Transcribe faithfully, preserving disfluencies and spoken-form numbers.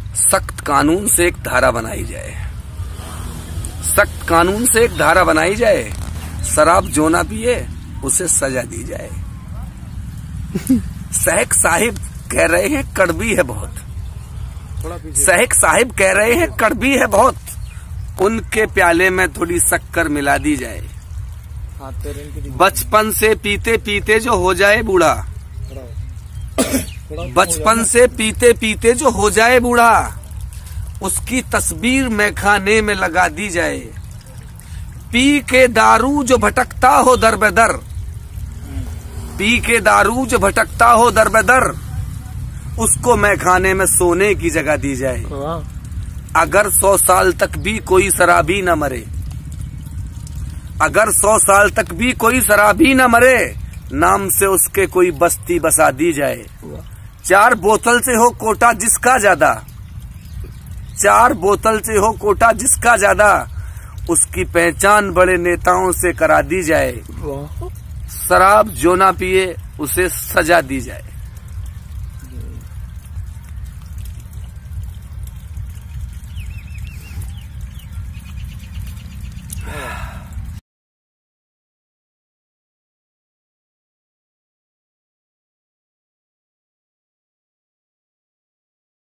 सख्त कानून से एक धारा बनाई जाए, सख्त कानून से एक धारा बनाई जाए, शराब जो ना पिए उसे सजा दी जाए। सहक साहिब कह रहे हैं कड़वी है बहुत, सहक साहिब कह रहे हैं कड़वी है बहुत, उनके प्याले में थोड़ी शक्कर मिला दी जाए। बचपन से पीते पीते जो हो जाए बूढ़ा, बचपन से पीते पीते जो हो जाए बूढ़ा, उसकी तस्वीर मैखाने में लगा दी जाए। पी के दारू जो भटकता हो दर बेदर, पी के दारू जो भटकता हो दर बेदर, उसको मैखाने में सोने की जगह दी जाए। अगर सौ साल तक भी कोई शराबी न मरे, अगर सौ साल तक भी कोई शराबी न मरे, नाम से उसके कोई बस्ती बसा दी जाए। चार बोतल से हो कोटा जिसका ज्यादा, चार बोतल से हो कोटा जिसका ज्यादा, उसकी पहचान बड़े नेताओं से करा दी जाए। शराब जो ना पिए उसे सजा दी जाए।